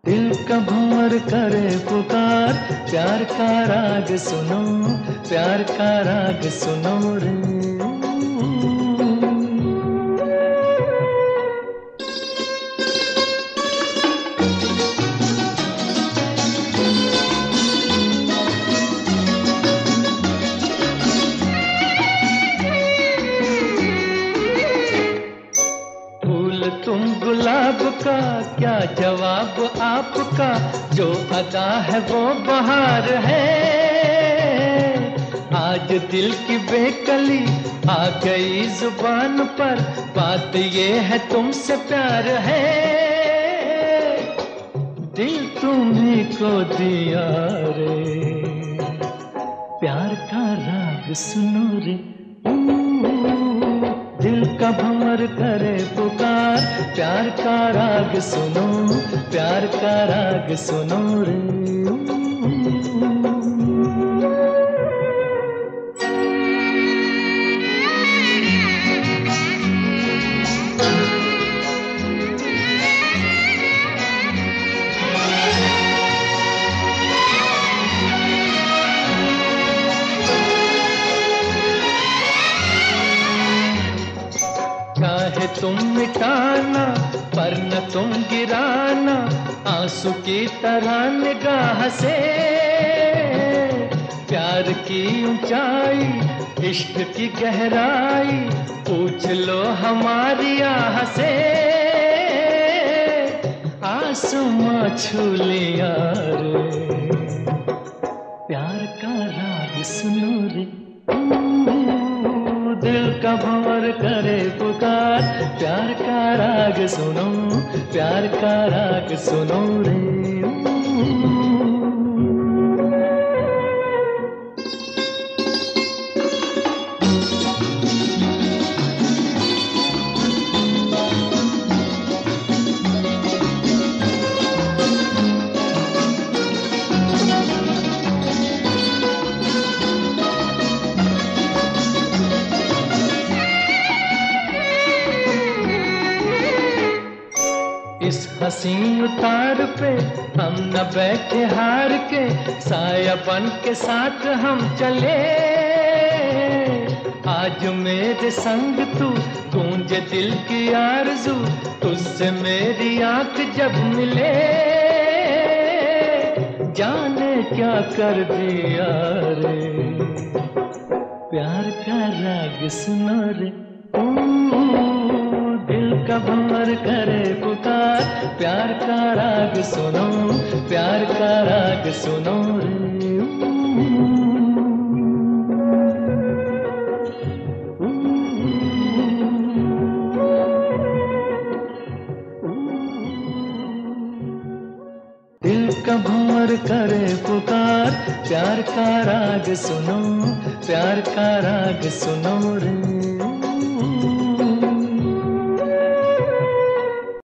दिल का भंवर करे पुकार, प्यार का राग सुनो, प्यार का राग सुनो रे। फूल तुम गुलाब का, क्या जवाब आपका, जो अदा है वो बहार है। आज दिल की बेकली आ गई जुबान पर, बात ये है तुमसे प्यार है। दिल तुम्हीं को दिया रे, प्यार का राग सुनो रे। दिल का भंवर करे पुकार, प्यार का राग सुनो, प्यार का राग सुनो रे। चाहे तुम मिटाना पर न तुम गिराना, आंसू की तरह निगाह से। प्यार की ऊंचाई, इश्क की गहराई, पूछ लो हमारी आह से। आसमां छू लिया रे, प्यार का राग सुनो रे। दिल का भंवर करे पुकार, प्यार का राग सुनो, प्यार का राग सुनो रे। इस हसीन उतार पे हम न बैठे हार के, साया बन के साथ हम चले। आज मेरे संग तू, गूंजे दिल की आरज़ू, तुझसे मेरी आंख जब मिले। जाने क्या कर दिया रे, प्यार का राग सुनो रे। दिल का भंवर करे पुकार, प्यार का राग सुनो, प्यार का राग सुनो रे। दिल का भंवर करे पुकार, प्यार का राग सुनो, प्यार का राग सुनो रे।